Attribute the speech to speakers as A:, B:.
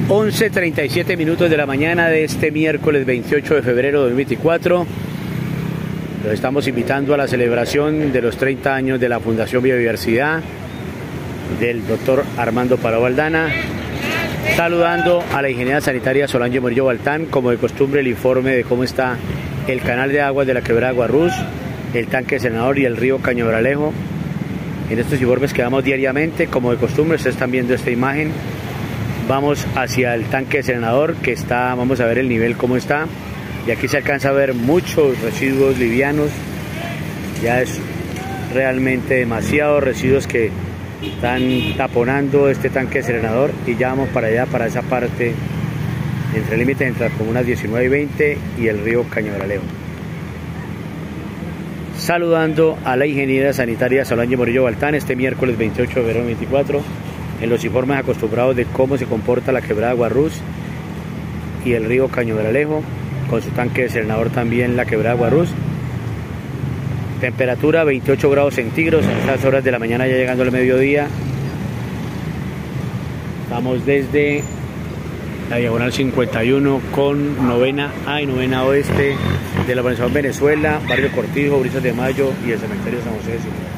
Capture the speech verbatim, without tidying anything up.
A: once treinta y siete minutos de la mañana de este miércoles veintiocho de febrero de dos mil veinticuatro. Los estamos invitando a la celebración de los treinta años de la Fundación Biodiversidad del doctor Armando Parado Aldana. Saludando a la ingeniera sanitaria Solange Murillo Baltán, como de costumbre el informe de cómo está el canal de aguas de la quebrada Guarrús, el tanque Senador y el río Cañaveralejo. En estos informes que damos diariamente, como de costumbre, ustedes están viendo esta imagen. Vamos hacia el tanque Senador, que está, vamos a ver el nivel cómo está. Y aquí se alcanza a ver muchos residuos livianos. Ya es realmente demasiados residuos que están taponando este tanque Serenador, y ya vamos para allá, para esa parte entre el límite entre las comunas diecinueve y veinte y el río Cañaveralejo. Saludando a la ingeniera sanitaria Solange Murillo Baltán este miércoles veintiocho de febrero de veinticuatro en los informes acostumbrados de cómo se comporta la quebrada Guarrús y el río Cañaveralejo, con su tanque de Serenador también la quebrada Guarrús. Temperatura veintiocho grados centígrados en estas horas de la mañana, ya llegando al mediodía. Estamos desde la diagonal cincuenta y uno con novena A y novena Oeste de la urbanización Venezuela, barrio Cortijo, Brisas de Mayo y el cementerio San José de Silva.